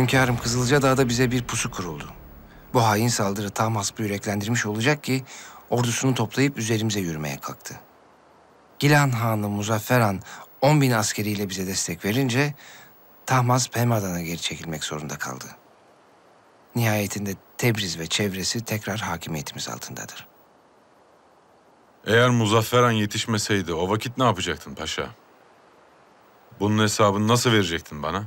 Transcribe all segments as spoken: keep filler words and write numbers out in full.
Hünkârım, Kızılcadağ'da bize bir pusu kuruldu. Bu hain saldırı Tahmasp'ı yüreklendirmiş olacak ki ordusunu toplayıp üzerimize yürümeye kalktı. Gilan Hanı Muzaffer Han on bin askeriyle bize destek verince Tahmasp Hemadan'a geri çekilmek zorunda kaldı. Nihayetinde Tebriz ve çevresi tekrar hakimiyetimiz altındadır. Eğer Muzaffer Han yetişmeseydi o vakit ne yapacaktın paşa? Bunun hesabını nasıl verecektin bana?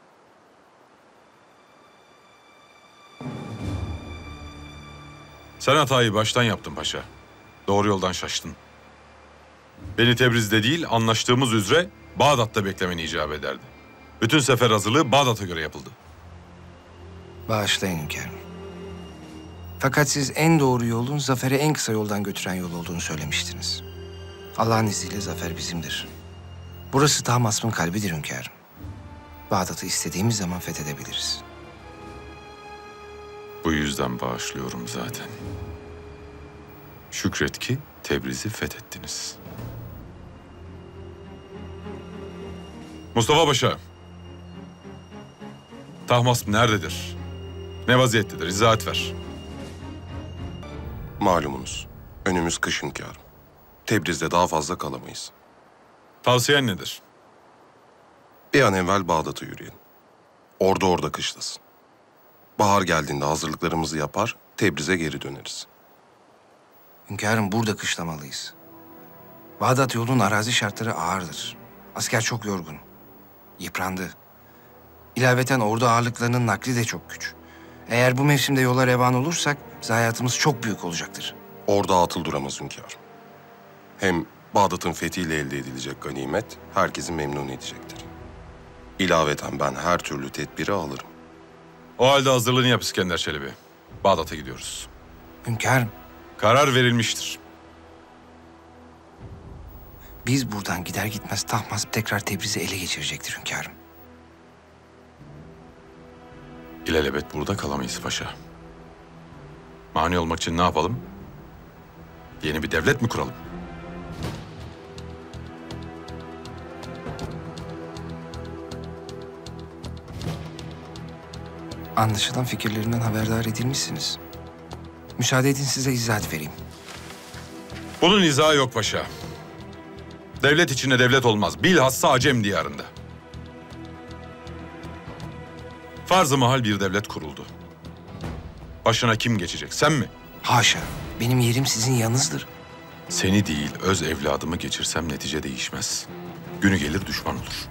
Sen hatayı baştan yaptın paşa. Doğru yoldan şaştın. Beni Tebriz'de değil, anlaştığımız üzere Bağdat'ta beklemeni icap ederdi. Bütün sefer hazırlığı Bağdat'a göre yapıldı. Bağışlayın hünkârım. Fakat siz en doğru yolun zafere en kısa yoldan götüren yol olduğunu söylemiştiniz. Allah'ın izniyle zafer bizimdir. Burası Tahmasp'ın kalbidir hünkârım. Bağdat'ı istediğimiz zaman fethedebiliriz. Bu yüzden bağışlıyorum zaten. Şükret ki Tebriz'i fethettiniz. Mustafa Paşa, Tahmasp nerededir? Ne vaziyettedir? İzahat ver. Malumunuz, önümüz kış hünkârım. Tebriz'de daha fazla kalamayız. Tavsiyen nedir? Bir an evvel Bağdat'a yürüyelim. Orada orada kışlasın. Bahar geldiğinde hazırlıklarımızı yapar, Tebriz'e geri döneriz. Hünkârım, burada kışlamalıyız. Bağdat yolun arazi şartları ağırdır. Asker çok yorgun. Yıprandı. İlaveten ordu ağırlıklarının nakli de çok güç. Eğer bu mevsimde yola revan olursak zayiatımız çok büyük olacaktır. Orada atıl duramaz hünkârım. Hem Bağdat'ın fethiyle elde edilecek ganimet herkesi memnun edecektir. İlaveten ben her türlü tedbiri alırım. O halde hazırlığını yap İskender Çelebi. Bağdat'a gidiyoruz. Hünkârım, Karar verilmiştir. biz buradan gider gitmez Tahmasp tekrar Tebriz'i ele geçirecektir hünkârım. İlelebet burada kalamayız paşa. Mani olmak için ne yapalım? Yeni bir devlet mi kuralım? Anlaşılan fikirlerinden haberdar edilmişsiniz. Müsaade edin size izahat vereyim. Bunun izahı yok paşa. Devlet içinde devlet olmaz. Bilhassa Acem diyarında. Farz-ı mahal bir devlet kuruldu. Başına kim geçecek? Sen mi? Haşa, benim yerim sizin yanınızdır. Seni değil, öz evladımı geçirsem netice değişmez. Günü gelir düşman olur.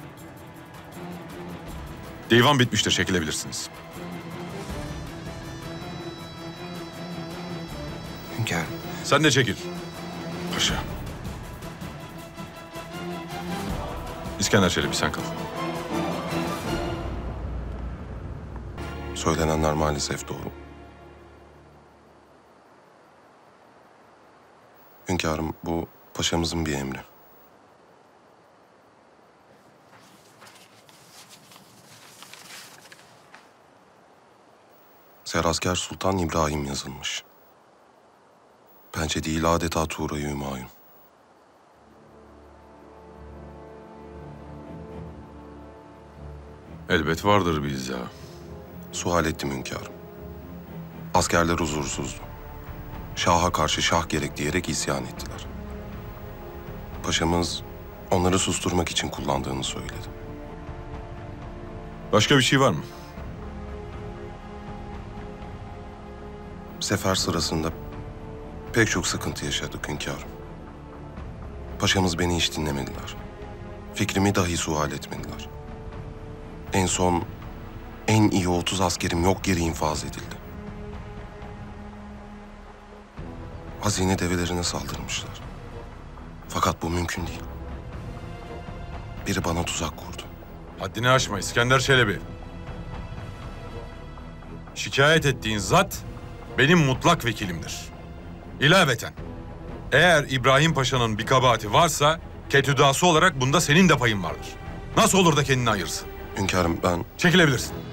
Divan bitmiştir, çekilebilirsiniz. Hünkârım. Sen de çekil. Paşa. İskender Çelebi sen kal. Söylenenler maalesef doğru. Hünkârım, bu paşamızın bir emri. Serasker Sultan İbrahim yazılmış. Pençe değil adeta Tuğra-i Hümayun. Elbet vardır bir izah. Sual ettim hünkârım. Askerler huzursuzdu. Şaha karşı şah gerek diyerek isyan ettiler. Paşamız onları susturmak için kullandığını söyledi. Başka bir şey var mı? Sefer sırasında pek çok sıkıntı yaşadık hünkârım. Paşamız beni hiç dinlemediler. Fikrimi dahi sual etmediler. En son en iyi otuz askerim yok yere infaz edildi. Hazine develerine saldırmışlar. Fakat bu mümkün değil. Biri bana tuzak kurdu. Haddini aşma İskender Çelebi. Şikayet ettiğin zat benim mutlak vekilimdir. İlaveten, eğer İbrahim Paşa'nın bir kabahati varsa ketüdası olarak bunda senin de payın vardır. Nasıl olur da kendini ayırsın? Hünkârım ben... Çekilebilirsin.